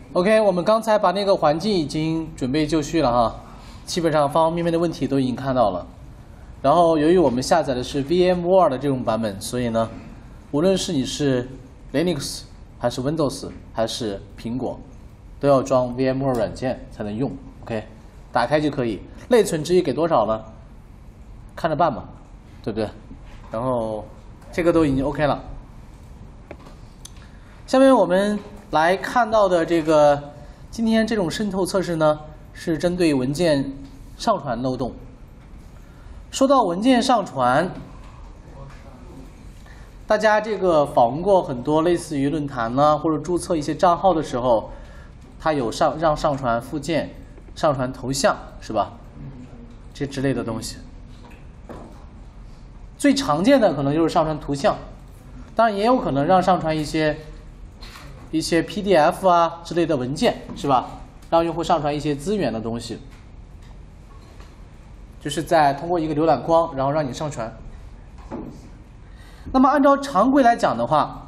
OK， 我们刚才把那个环境已经准备就绪了哈，基本上方方面面的问题都已经看到了。然后由于我们下载的是 VMware 的这种版本，所以呢，无论是你是 Linux 还是 Windows 还是苹果，都要装 VMware 软件才能用。OK， 打开就可以。内存值给多少呢？看着办吧，对不对？然后这个都已经 OK 了。下面我们来看到的这个今天这种渗透测试呢，是针对文件上传漏洞。说到文件上传，大家这个访问过很多类似于论坛呢，或者注册一些账号的时候，它有让上传附件、上传头像，是吧？这之类的东西。最常见的可能就是上传图像，当然也有可能让上传一些 PDF 啊之类的文件，是吧？让用户上传一些资源的东西，就是通过一个浏览框，然后让你上传。那么按照常规来讲的话，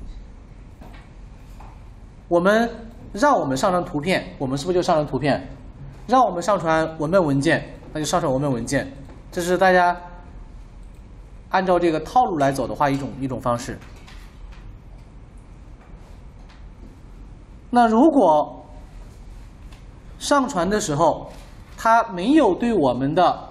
让我们上传图片，我们是不是就上传图片？让我们上传文本文件，那就上传文本文件。这是大家按照这个套路来走的话，一种方式。那如果上传的时候，它没有对我们的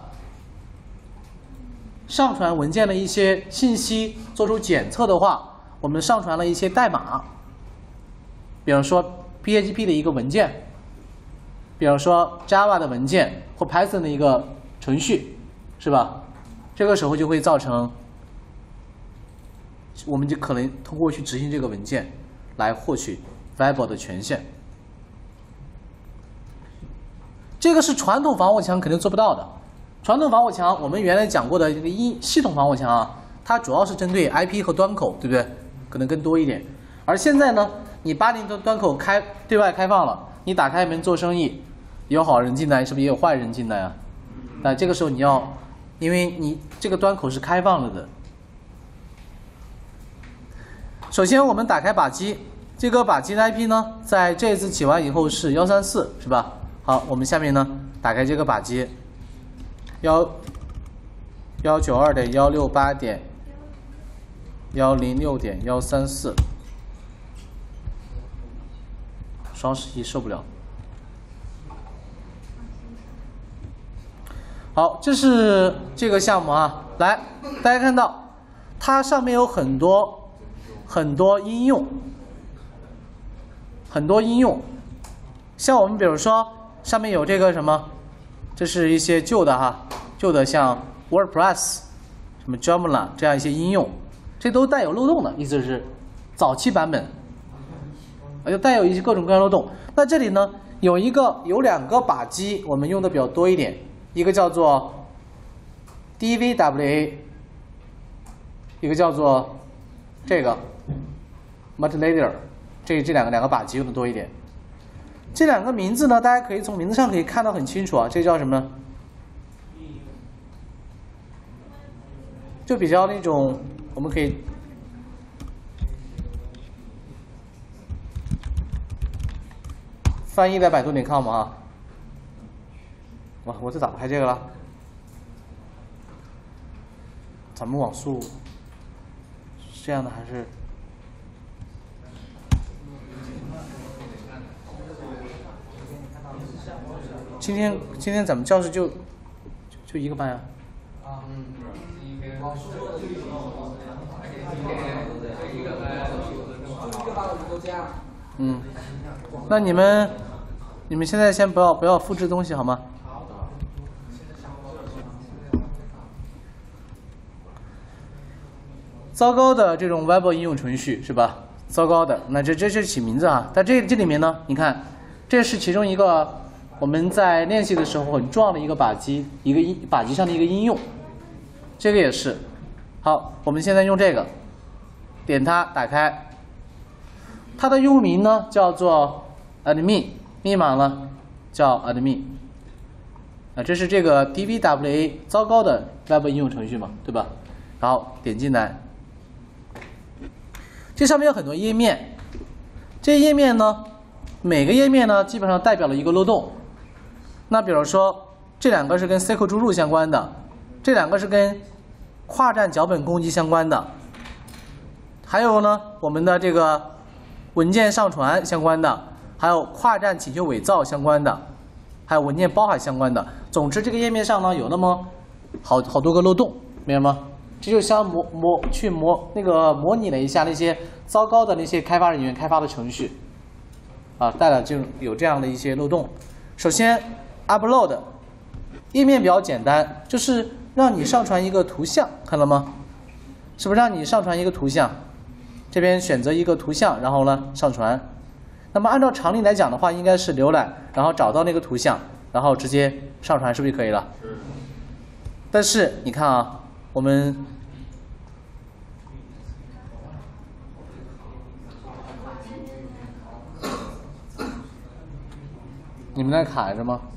上传文件的一些信息做出检测的话，我们上传了一些代码，比方说 PHP 的一个文件，比方说 Java 的文件或 Python 的一个程序，是吧？这个时候就会造成，我们就可能通过去执行这个文件来获取 Valuable 的权限。这个是传统防火墙肯定做不到的。传统防火墙我们原来讲过的这个系统防火墙啊，它主要是针对 IP 和端口，对不对？可能更多一点。而现在呢，你80的端口对外开放了，你打开门做生意，有好人进来，是不是也有坏人进来啊？那这个时候你要，因为你这个端口是开放了的。首先我们打开靶机，这个靶机的 IP 呢，在这次起完以后是134，是吧？好，我们下面呢打开这个靶机，192.168.106.134，双11受不了。好，这是这个项目啊，来，大家看到它上面有很多应用，像我们比如说上面有这个什么，这是一些旧的像 WordPress、什么 Joomla 这样一些应用，这都带有漏洞的，意思是早期版本，就带有一些各种各样漏洞。那这里呢有两个靶机我们用的比较多一点，一个叫做 DVWA， 一个叫做这个 Multilayer， 这两个靶机用的多一点。这两个名字呢，大家可以从名字上可以看到很清楚啊，这叫什么呢？就比较那种，我们可以翻译在百度.com 啊。哇，我这咋拍这个了？咱们网速是这样的还是？今天咱们教室就一个班呀。那你们现在先不要复制东西好吗？糟糕的这种 Web 应用程序是吧？糟糕的，那这是起名字啊。但这里面呢，你看，这是其中一个我们在练习的时候很重要的一个靶机上的一个应用，这个也是。好，我们现在用这个，点它打开，它的用户名呢叫做 admin， 密码呢叫 admin。这是这个 DVWA 糟糕的 Web 应用程序嘛，对吧？然后点进来，这上面有很多页面，这页面呢每个页面呢基本上代表了一个漏洞。那比如说这两个是跟 SQL 注入相关的，这两个是跟跨站脚本攻击相关的，还有呢我们的这个文件上传相关的，还有跨站请求伪造相关的，还有文件包含相关的。总之这个页面上呢有那么好多个漏洞，明白吗？这就像模拟了一下那些糟糕的那些开发人员开发的程序，啊，带了就有这样的一些漏洞。首先 upload 页面比较简单，就是让你上传一个图像，看到吗？是不是让你上传一个图像？这边选择一个图像，然后呢上传。那么按照常理来讲的话，应该是浏览，然后找到那个图像，然后直接上传，是不是就可以了？是。但是你看啊，我们你们那卡着吗？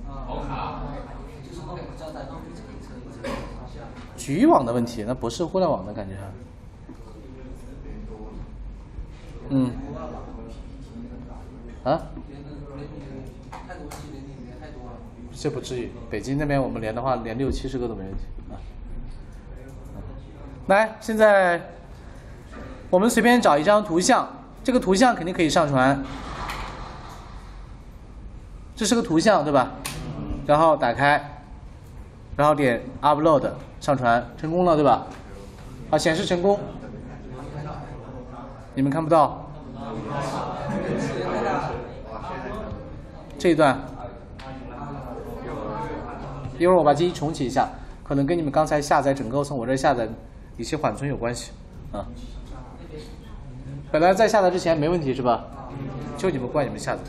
局域网的问题，那不是互联网的感觉。啊？这不至于，北京那边我们连的话，连60-70个都没问题啊。来，现在我们随便找一张图像，这个图像肯定可以上传。这是个图像，对吧？然后打开，然后点 upload 上传，成功了，对吧？啊，显示成功。你们看不到？这一段，一会儿我把机器重启一下，可能跟你们刚才下载整个从我这下载一些缓存有关系啊。本来在下载之前没问题是吧？就你们怪你们下载。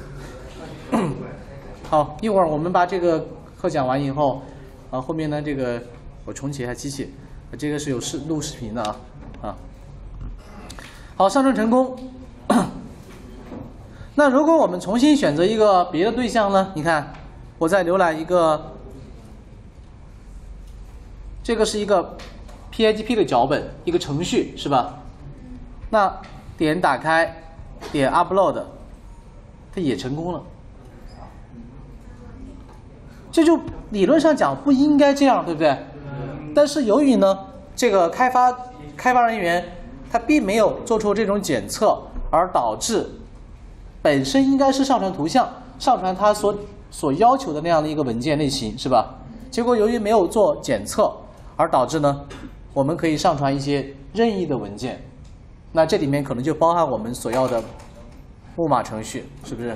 好，一会儿我们把这个课讲完以后，后面呢这个我重启一下机器，这个是有录视频的啊。好，上传成功。那如果我们重新选择一个别的对象呢？你看，我再浏览一个，这个是一个 PHP 的脚本，一个程序是吧？那点打开，点 upload， 它也成功了。这就理论上讲不应该这样，对不对？但是由于呢，这个开发人员他并没有做出这种检测，而导致本身应该是上传图像，上传他所要求的那样的一个文件类型，是吧？结果由于没有做检测，而导致呢，我们可以上传一些任意的文件，那这里面可能就包含我们所要的木马程序，是不是？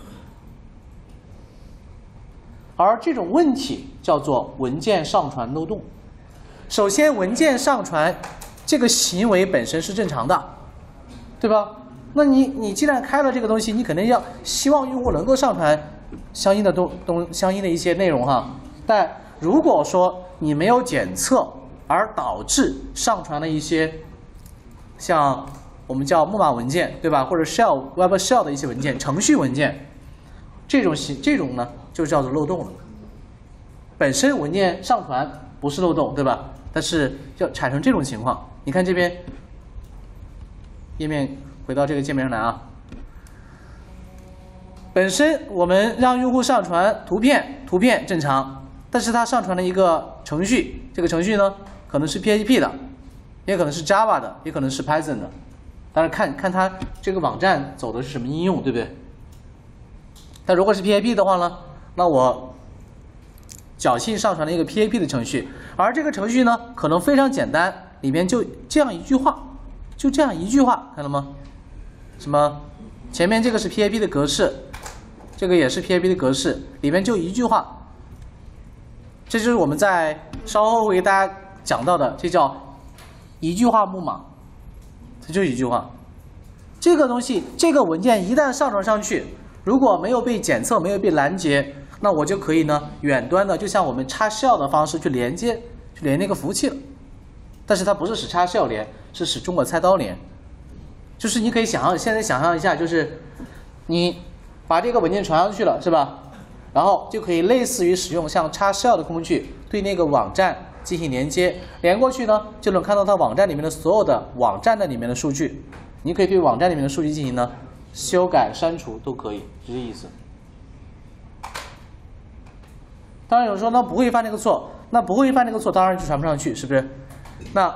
而这种问题叫做文件上传漏洞。首先，文件上传这个行为本身是正常的，对吧？那你既然开了这个东西，你肯定要希望用户能够上传相应的相应的一些内容哈。但如果说你没有检测，而导致上传了一些像我们叫木马文件，对吧？或者 Web Shell 的一些文件，程序文件，这种呢就叫做漏洞了。本身文件上传不是漏洞，对吧？但是要产生这种情况，你看这边页面回到这个界面上来啊。本身我们让用户上传图片正常，但是它上传了一个程序，这个程序呢可能是 PHP 的，也可能是 Java 的，也可能是 Python 的。当然看它这个网站走的是什么应用，对不对？但如果是 PHP 的话呢，那我侥幸上传了一个 PHP 的程序，而这个程序呢可能非常简单，里面就这样一句话，看到吗？什么？前面这个是 PHP 的格式，这个也是 PHP 的格式，里面就一句话。这就是我们在稍后会给大家讲到的，这叫一句话木马，这就一句话。这个东西，这个文件一旦上传上去，如果没有被检测，没有被拦截，那我就可以呢远端的，就像我们插 shell 的方式去连那个服务器了。但是它不是使插 shell 连，是使中国菜刀连。就是你可以现在想象一下，就是你把这个文件传上去了，是吧？然后就可以类似于使用像插 shell 的工具对那个网站进行连接，连过去呢就能看到它网站里面的所有的网站的里面的数据。你可以对网站里面的数据进行呢修改、删除都可以，是这意思。当然有人说那不会犯这个错，那不会犯这个错，当然就传不上去，是不是？那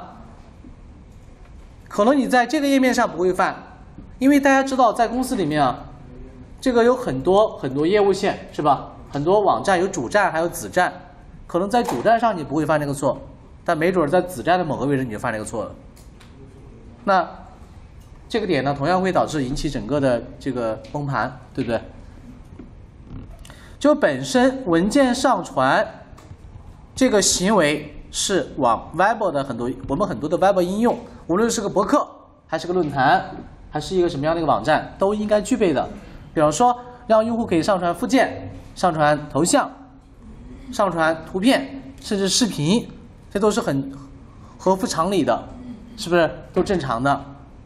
可能你在这个页面上不会犯，因为大家知道在公司里面啊，这个有很多业务线，是吧？很多网站有主站还有子站，可能在主站上你不会犯这个错，但没准在子站的某个位置你就犯这个错了。那这个点呢，同样会导致引起整个的这个崩盘，对不对？就本身文件上传这个行为是往 Web 的我们很多的 Web 应用，无论是个博客还是个论坛，还是一个什么样的一个网站，都应该具备的。比方说，让用户可以上传附件、上传头像、上传图片，甚至视频，这都是很合乎常理的，是不是？都正常的。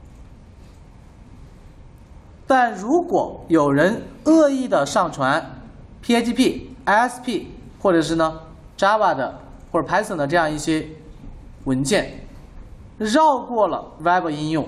但如果有人恶意的上传 PHP、ISP 或者是呢 Java 的或者 Python 的这样一些文件，绕过了 Web 应用，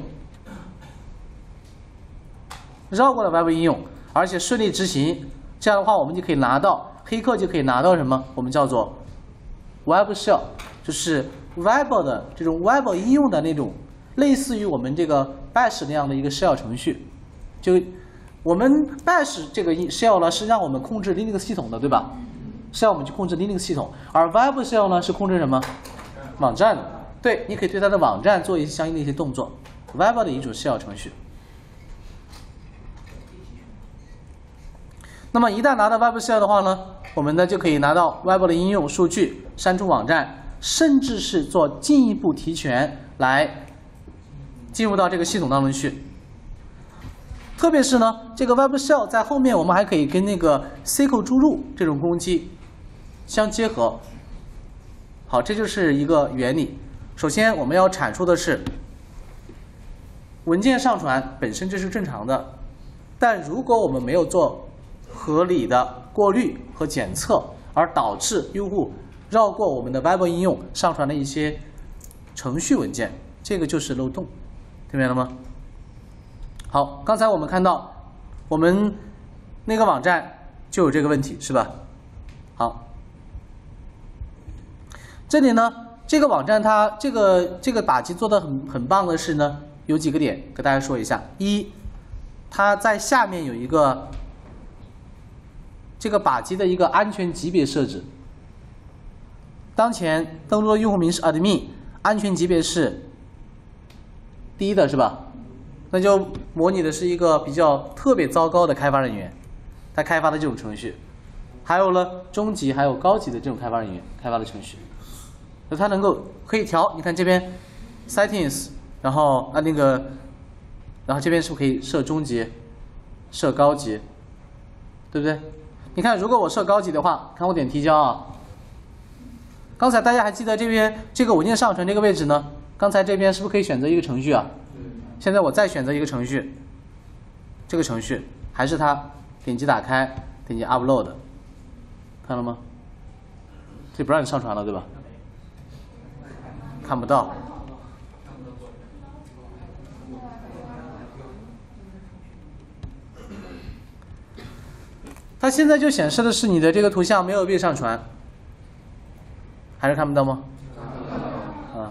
而且顺利执行，这样的话我们就可以拿到，黑客就可以拿到什么？我们叫做 Web Shell， 就是 Web 的这种 Web 应用的那种，类似于我们这个 Bash 那样的一个 Shell 程序。就我们 Bash 这个 Shell 呢，是让我们控制 Linux 系统的，对吧？是让我们去控制 Linux 系统，而 Web Shell 呢是控制什么？网站的。对，你可以对它的网站做一些相应的一些动作 ，Web 的一种 Shell 程序。那么一旦拿到 Web Shell 的话呢，我们呢就可以拿到 Web 的应用数据、删除网站，甚至是做进一步提权来进入到这个系统当中去。特别是呢，这个 Web Shell 在后面我们还可以跟那个 SQL 注入这种攻击相结合。好，这就是一个原理。首先我们要阐述的是，文件上传本身这是正常的，但如果我们没有做合理的过滤和检测，而导致用户绕过我们的 Web 应用上传的一些程序文件，这个就是漏洞，听明白了吗？好，刚才我们看到我们那个网站就有这个问题，是吧？好，这里呢，这个网站它这个打击做的很棒的是呢，有几个点跟大家说一下。一，它在下面有一个这个靶机的一个安全级别设置。当前登录的用户名是 admin， 安全级别是低的，是吧？那就模拟的是一个比较特别糟糕的开发人员，他开发的这种程序，还有呢中级还有高级的这种开发人员开发的程序，那它可以调，你看这边 settings， 然后然后这边是不是可以设中级、设高级，对不对？你看如果我设高级的话，看我点提交啊，刚才大家还记得这边这个文件上传这个位置呢？刚才这边是不是可以选择一个程序啊？现在我再选择一个程序，这个程序还是它点击打开，点击 upload， 看了吗？这不让你上传了，对吧？看不到。它现在就显示的是你的这个图像没有被上传，还是看不到吗？啊。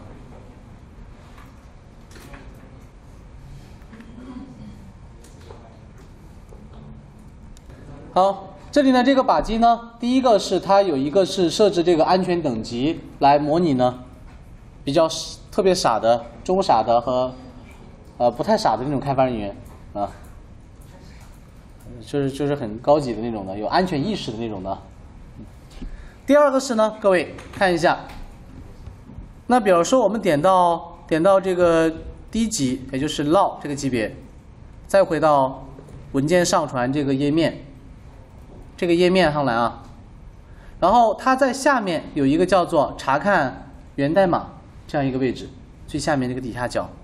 好，这里呢这个靶机呢，第一个是它有一个是设置这个安全等级来模拟呢，比较特别傻的、中傻的和不太傻的那种开发人员啊，就是很高级的那种的，有安全意识的那种的。第二个是呢，各位看一下，那比如说我们点到这个低级，也就是 law 这个级别，再回到文件上传这个页面。这个页面上来啊，然后它在下面有一个叫做查看源代码这样一个位置，最下面这个底下角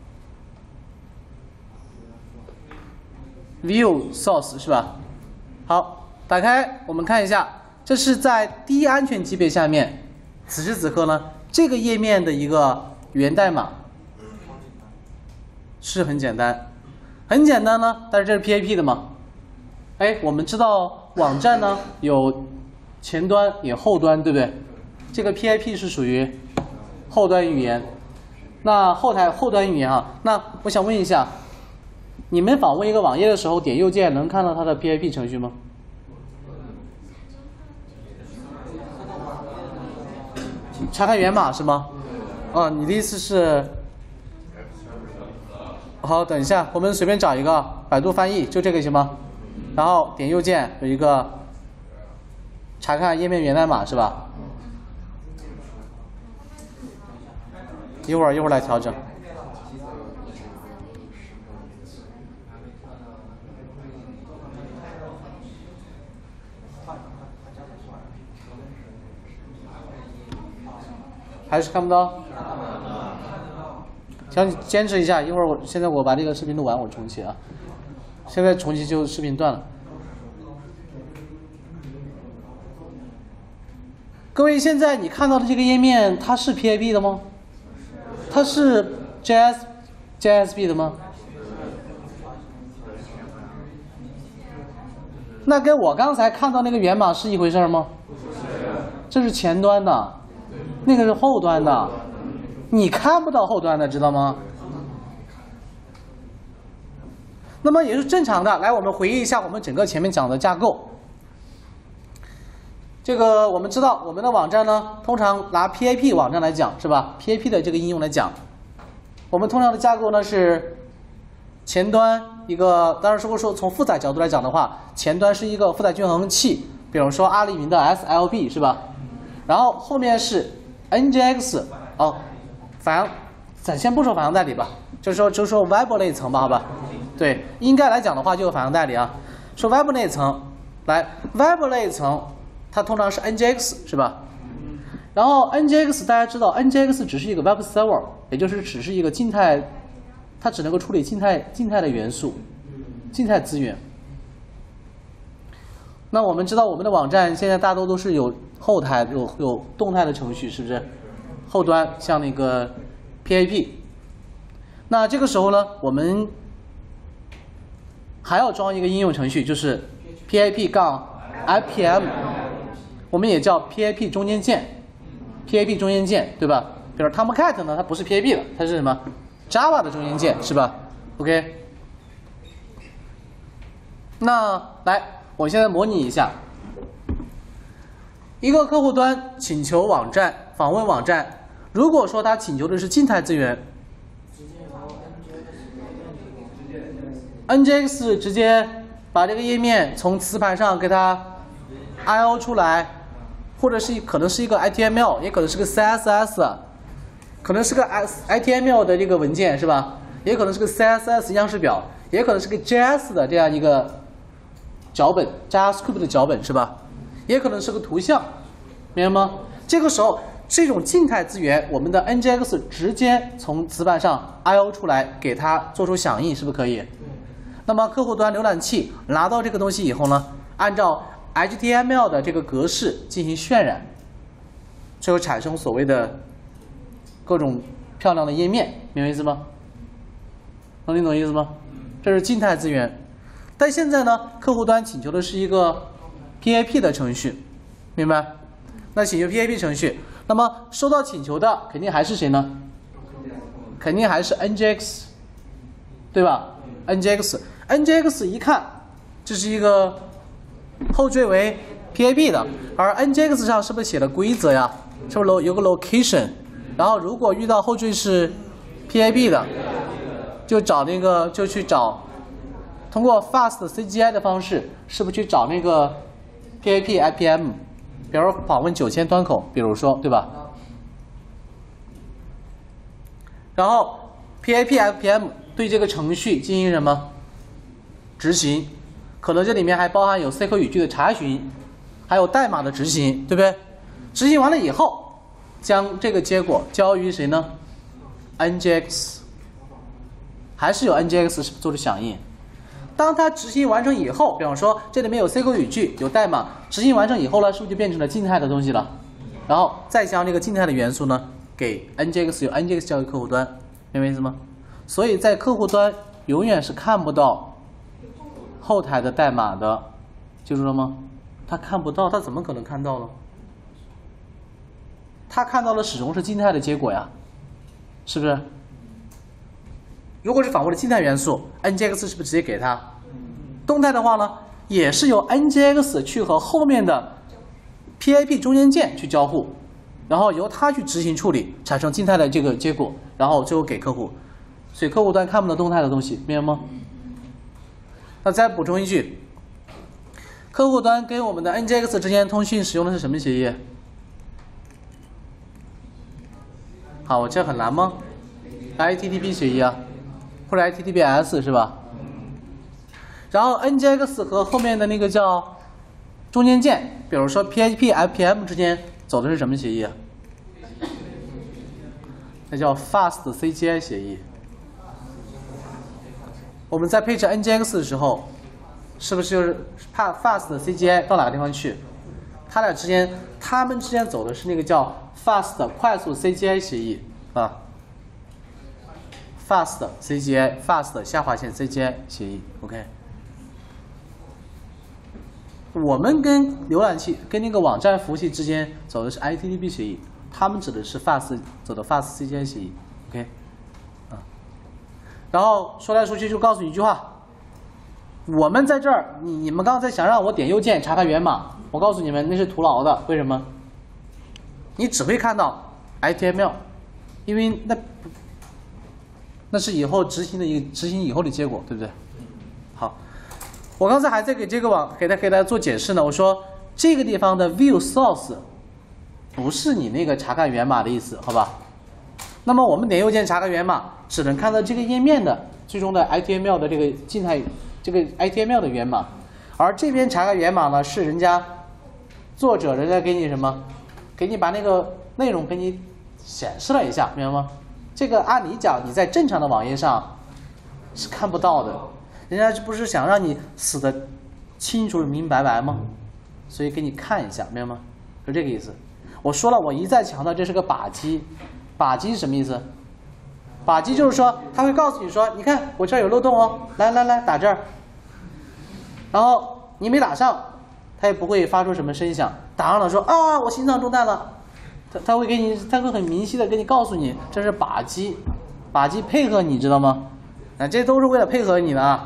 View Source 是吧？好，打开我们看一下，这是在低安全级别下面，此时此刻呢，这个页面的一个源代码是很简单， 很简单呢，但是这是 PAP 的嘛？哎，我们知道网站呢有前端有后端，对不对？这个 PAP 是属于后端语言。那后端语言啊，那我想问一下，你们访问一个网页的时候，点右键能看到它的 PAP 程序吗？查看源码是吗？啊，你的意思是？好，等一下，我们随便找一个百度翻译，就这个行吗？然后点右键有一个查看页面源代码是吧？一会儿来调整。还是看不到？行，你坚持一下，一会儿现在我把这个视频录完，我重启啊。现在重启就视频断了。各位，现在你看到的这个页面，它是 PAP 的吗？它是 JSP 的吗？那跟我刚才看到那个源码是一回事吗？这是前端的，那个是后端的，你看不到后端的，知道吗？那么也是正常的。来，我们回忆一下我们整个前面讲的架构。这个我们知道，我们的网站呢，通常拿 PAP 网站来讲，是吧 ？PAP 的这个应用来讲，我们通常的架构呢是前端一个，当然如果说从负载角度来讲的话，前端是一个负载均衡器，比如说阿里云的 SLB 是吧？然后后面是 NGX 哦，咱先不说反向代理吧，就说 Web 那一层吧，好吧？对，应该来讲的话就是反向代理啊。说 Web 那一层，来 Web 那一层。它通常是 NGX 是吧？然后 NGX 大家知道 ，NGX 只是一个 Web Server， 也就是只是一个静态，它只能够处理静态的元素、静态资源。那我们知道我们的网站现在大多都是有后台有动态的程序，是不是？后端像那个 PAP。那这个时候呢，我们还要装一个应用程序，就是 PAP-IPM。我们也叫 PAP 中间件 ，PAP 中间件，对吧？比如 Tomcat 呢，它不是 PAP 的，它是什么 ？Java 的中间件，是吧 ？OK。那来，我现在模拟一下，一个客户端请求网站访问网站，如果说他请求的是静态资源 ，NGX 直接把这个页面从磁盘上给它 I/O 出来。或者是可能是一个 HTML， 也可能是个 CSS， 可能是个 HTML 的这个文件是吧？也可能是个 CSS 样式表，也可能是个 JS 的这样一个脚本 ，JavaScript 的脚本是吧？也可能是个图像，明白吗？这个时候，这种静态资源，我们的 NGX 直接从磁盘上 I/O 出来，给它做出响应，是不是可以？那么客户端浏览器拿到这个东西以后呢，按照HTML 的这个格式进行渲染，最后产生所谓的各种漂亮的页面，明白意思吗？能听懂意思吗？这是静态资源。但现在呢，客户端请求的是一个 PAP 的程序，明白？那请求 PAP 程序，那么收到请求的肯定还是谁呢？肯定还是 NGX， 对吧 ？NGX 一看，这是一个后缀为 PAP 的，而 NGX 上是不是写了规则呀？是不是有个 location？ 然后如果遇到后缀是 PAP 的，就去找，通过 fast CGI 的方式，是不是去找那个 PAP-IPM？ 比如访问9000端口，比如说，对吧？然后 PAP-IPM 对这个程序进行什么执行？可能这里面还包含有 SQL 语句的查询，还有代码的执行，对不对？执行完了以后，将这个结果交于谁呢 ？NGX， 还是有 NGX 做出响应。当它执行完成以后，比方说这里面有 SQL 语句，有代码，执行完成以后呢，是不是就变成了静态的东西了？然后再将这个静态的元素呢，给 NGX， 由 NGX 交给客户端，明白意思吗？所以在客户端永远是看不到后台的代码的，记住了吗？它看不到，它怎么可能看到呢？它看到的始终是静态的结果呀，是不是？如果是访问的静态元素 ，NGX 是不是直接给它？动态的话呢，也是由 NGX 去和后面的 PIP 中间件去交互，然后由它去执行处理，产生静态的这个结果，然后最后给客户。所以客户端看不到动态的东西，明白吗？那再补充一句，客户端跟我们的 NGX 之间通讯使用的是什么协议？好，我这很难吗 ？ITTP 协议啊，或者 ITTPS 是吧？然后 NGX 和后面的那个叫中间件，比如说 PHP、FPM 之间走的是什么协议啊？那叫 Fast CGI 协议。我们在配置 NGX 的时候，是不是就是怕 Fast CGI 到哪个地方去？它们之间走的是那个叫 Fast 快速 CGI 协议啊 ，Fast CGI Fast 下划线 CGI 协议 ，OK。我们跟浏览器跟那个网站服务器之间走的是 ITTP 协议，他们指的是 Fast 走的 Fast CGI 协议 ，OK。然后说来说去就告诉你一句话，我们在这儿，你们刚才想让我点右键查看源码，我告诉你们那是徒劳的，为什么？你只会看到 HTML， 因为那是以后执行以后的结果，对不对？好，我刚才还在给大家做解释呢，我说这个地方的 view source 不是你那个查看源码的意思，好吧？那么我们点右键查看源码，只能看到这个页面的最终的 HTML 的这个静态这个 HTML 的源码，而这边查看源码呢是人家给你什么？给你把那个内容给你显示了一下，明白吗？这个按理讲你在正常的网页上是看不到的，人家不是想让你死的清楚明白白吗？所以给你看一下，明白吗？就这个意思。我说了，我一再强调这是个靶机。靶机是什么意思？靶机就是说，它会告诉你说，你看我这儿有漏洞哦，来打这儿，然后你没打上，它也不会发出什么声响。打上了说啊，我心脏中弹了，它会很明晰的给你告诉你，这是靶机，靶机配合你知道吗？啊，这都是为了配合你的啊。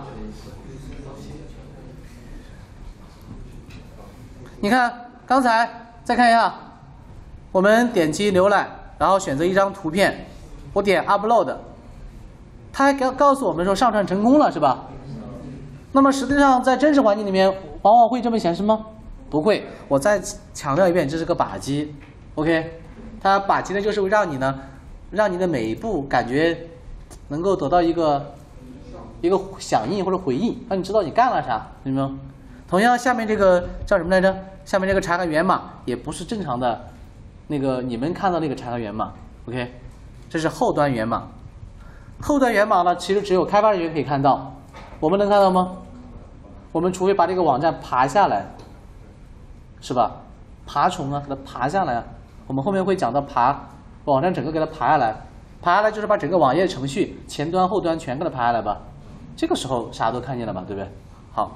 你看刚才再看一下，我们点击浏览。然后选择一张图片，我点 upload， 它还告诉我们说上传成功了，是吧？那么实际上在真实环境里面，往往会这么显示吗？不会。我再强调一遍，这是个靶机 ，OK？ 它靶机呢，就是让你的每一步感觉能够得到一个响应或者回应，让你知道你干了啥，明白吗？同样，下面这个叫什么来着？下面这个查看源码也不是正常的。那个你们看到那个查看源码 ，OK， 这是后端源码。后端源码呢，其实只有开发人员可以看到，我们能看到吗？我们除非把这个网站爬下来，是吧？爬虫啊，给它爬下来啊。我们后面会讲到爬网站整个给它爬下来，爬下来就是把整个网页程序前端后端全给它爬下来吧。这个时候啥都看见了吧，对不对？好，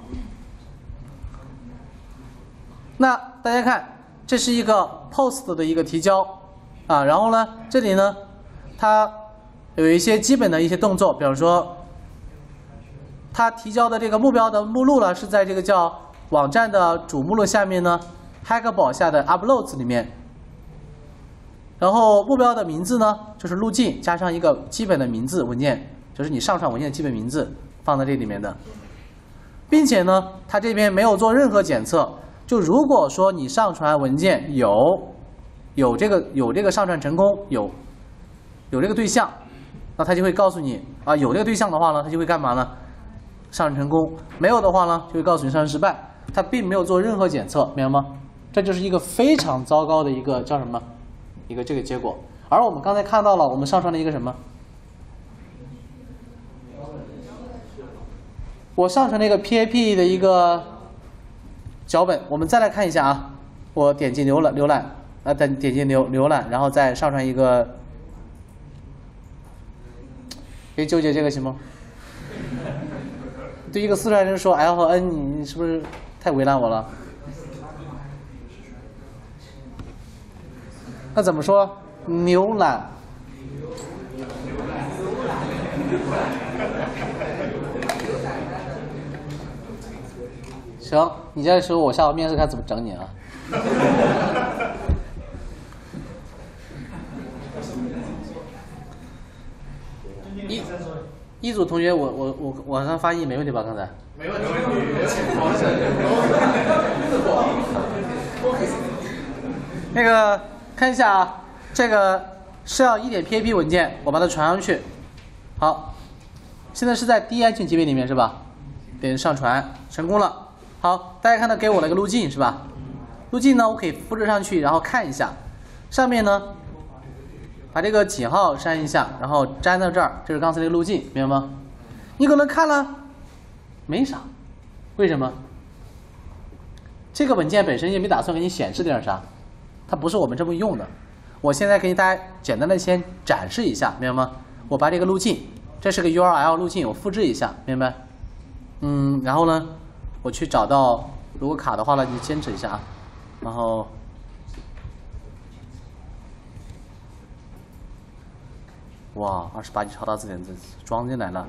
那大家看。这是一个 post 的一个提交啊，然后呢，这里呢，它有一些基本的一些动作，比如说，它提交的这个目标的目录呢是在这个叫网站的主目录下面呢 Hackball 下的 uploads 里面，然后目标的名字呢就是路径加上一个基本的名字文件，就是你上传文件的基本名字放在这里面的，并且呢，它这边没有做任何检测。就如果说你上传文件有这个上传成功，有这个对象，那它就会告诉你啊，有这个对象的话呢，它就会干嘛呢？上传成功。没有的话呢，就会告诉你上传失败。它并没有做任何检测，明白吗？这就是一个非常糟糕的一个叫什么？一个这个结果。而我们刚才看到了，我们上传了一个什么？我上传了一个 PHP 的一个脚本，我们再来看一下啊。我点击浏览，点击浏览，然后再上传一个，别纠结这个行吗？ 对一个四川人说 L 和 N， 你是不是太为难我了？那怎么说？浏览。行，你这时候我下午面试看怎么整你啊？一组同学，我往上发译没问题吧？刚才没问题。 那个看一下啊，这个是要1.PAP 文件，我把它传上去。好，现在是在低安全级别里面是吧？点上传成功了。好，大家看到给我了个路径是吧？路径呢，我可以复制上去，然后看一下。上面呢，把这个井号删一下，然后粘到这儿，这是刚才那个路径，明白吗？你可能看了，没啥，为什么？这个文件本身也没打算给你显示点啥，它不是我们这么用的。我现在给大家简单的先展示一下，明白吗？我把这个路径，这是个 URL 路径，我复制一下，明白？然后呢，我去找到，如果卡的话呢，你坚持一下啊，然后。哇，28级超大字典这装进来了。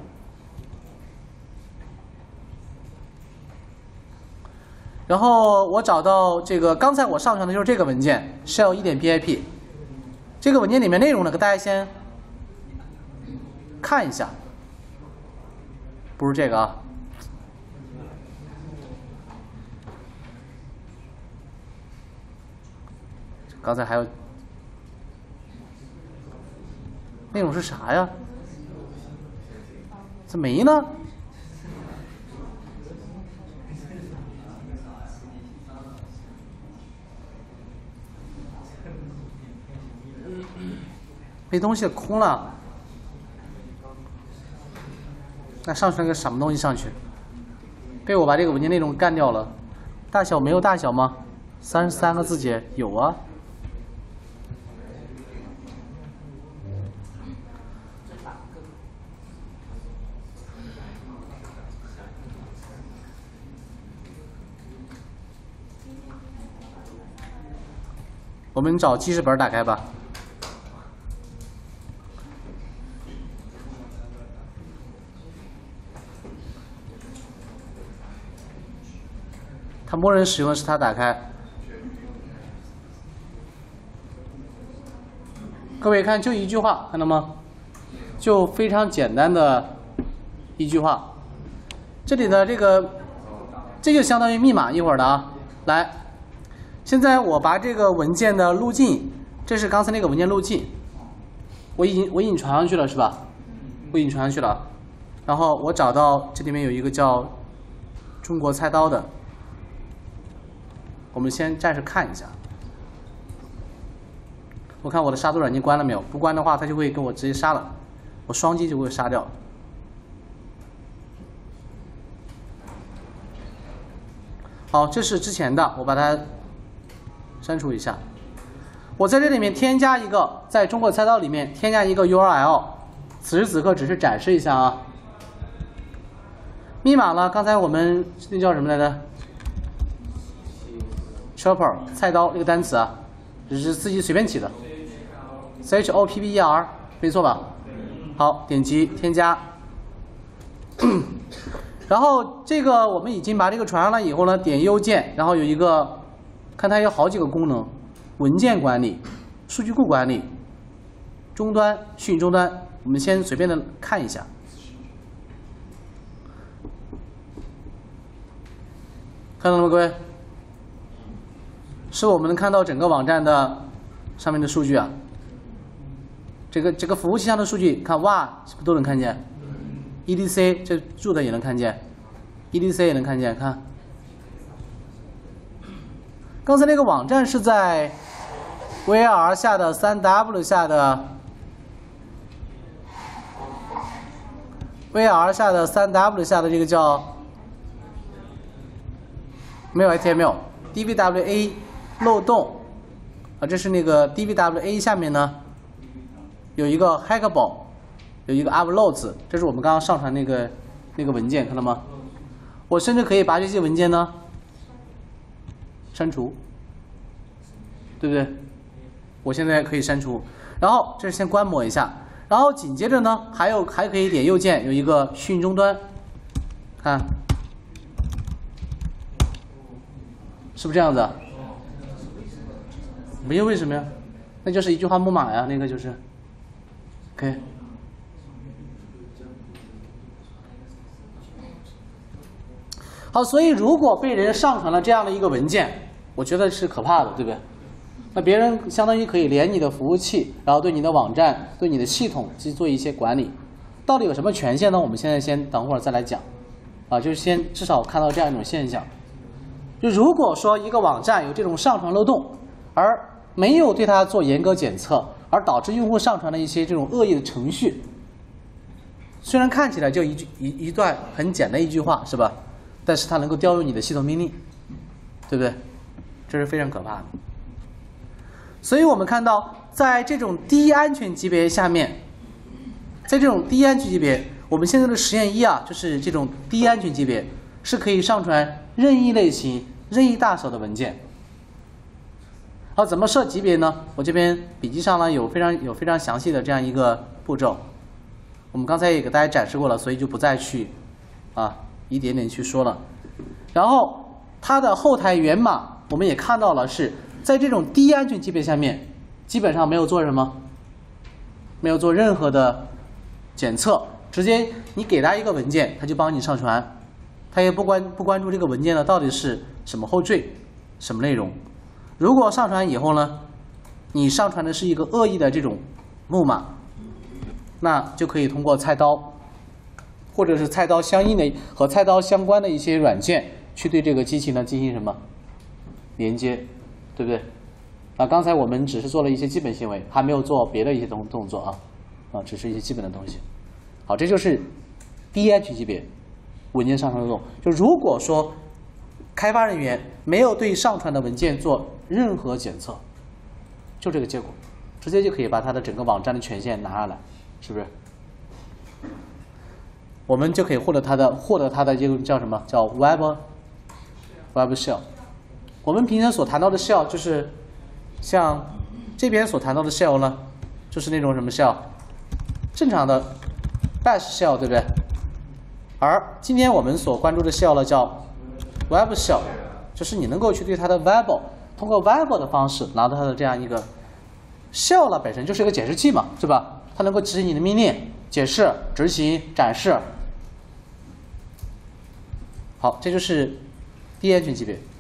然后我找到这个，刚才我上传的就是这个文件 ，shell 1.pip。这个文件里面内容呢，给大家先看一下，不是这个啊。刚才还有。内容是啥呀？怎么没呢？没东西，空了。那上传个什么东西上去？被我把这个文件内容干掉了。大小没有大小吗？33个字节有啊。我们找记事本打开吧。它默认使用的是它打开。各位看，就一句话，看到吗？就非常简单的一句话。这里的这就相当于密码，一会儿的啊，来。现在我把这个文件的路径，这是刚才那个文件路径，我已经传上去了是吧？我已经传上去了。然后我找到这里面有一个叫中国菜刀的，我们先暂时看一下。我看我的杀毒软件关了没有？不关的话，它就会给我直接杀了，我双击就会杀掉。好，这是之前的，我把它删除一下。我在这里面添加一个，在中国菜刀里面添加一个 URL， 此时此刻只是展示一下啊。密码呢？刚才我们那叫什么来着 ？chopper 菜刀这个单词啊，只是自己随便起的 ，chopper 没错吧？好，点击添加。然后这个我们已经把这个传上来以后呢，点右键，然后有一个。看它有好几个功能：文件管理、数据库管理、终端、虚拟终端。我们先随便的看一下，看到了吗，各位？是我们能看到整个网站的上面的数据啊。这个服务器上的数据，看哇，是不是都能看见 ？EDC 这root也能看见 ，EDC 也能看见，看。刚才那个网站是在 var 下的 3w 下的 var 下的 3w 下的这个叫没有 HTML dvwa 漏洞啊，这是那个 dvwa 下面呢有一个 hackable， 有一个 uploads， 这是我们刚刚上传那个文件，看到吗？ 我甚至可以把这些文件呢删除，对不对？我现在可以删除，然后这是先观摩一下，然后紧接着呢还可以点右键，有一个虚拟终端，看是不是这样子？没有为什么呀？那就是一句话木马呀，那个就是 ，OK。好，所以如果被人上传了这样的一个文件，我觉得是可怕的，对不对？那别人相当于可以连你的服务器，然后对你的网站、对你的系统去做一些管理。到底有什么权限呢？我们现在先等会儿再来讲。就是先至少看到这样一种现象。就如果说一个网站有这种上传漏洞，而没有对它做严格检测，而导致用户上传了一些这种恶意的程序，虽然看起来就一段很简单的一句话，是吧？但是它能够调用你的系统命令，对不对？这是非常可怕的。所以我们看到，在这种低安全级别下面，在这种低安全级别，我们现在的实验一啊，就是这种低安全级别是可以上传任意类型、任意大小的文件。好，怎么设级别呢？我这边笔记上呢有非常详细的这样一个步骤，我们刚才也给大家展示过了，所以就不再去一点点去说了。然后它的后台源码我们也看到了，是在这种低安全级别下面，基本上没有做什么，没有做任何的检测，直接你给他一个文件，他就帮你上传，他也不关注这个文件呢到底是什么后缀、什么内容。如果上传以后呢，你上传的是一个恶意的这种木马，那就可以通过菜刀，或者是菜刀相应的和菜刀相关的一些软件，去对这个机器呢进行什么连接，对不对？刚才我们只是做了一些基本行为，还没有做别的一些动作只是一些基本的东西。好，这就是低安全级别文件上传漏洞。就如果说开发人员没有对上传的文件做任何检测，就这个结果，直接就可以把它的整个网站的权限拿下来，是不是？我们就可以获得它的这个叫什么？叫 Web Shell。我们平常所谈到的 Shell 就是像这边所谈到的 Shell 呢，就是那种什么 Shell， 正常的 Bash Shell， 对不对？而今天我们所关注的 Shell 呢，叫 Web Shell， 就是你能够去对它的 Web 通过 Web 的方式拿到它的这样一个 Shell 呢，本身就是一个解释器嘛，是吧？它能够执行你的命令、解释、执行、展示。好，这就是低安全级别。